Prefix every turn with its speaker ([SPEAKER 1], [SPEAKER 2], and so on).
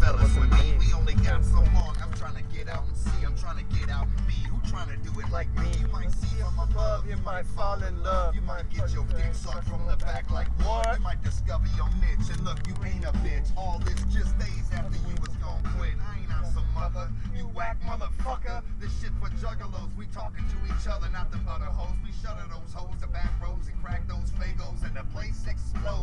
[SPEAKER 1] fellas with me. We only got so long. I'm trying to get out and see. I'm trying to get out and be. Who trying to do it like me? You might see from above. You might fall in love. You might get your dick sucked from the back like what? You might discover your niche. And look, you ain't a bitch. All this just days after you was gon' quit. I ain't on some mother. You whack motherfucker. This shit for juggalos. We talking to each other, not them other hoes. We shutter those hoes, the back roads, and crack those fagos, and the place explodes.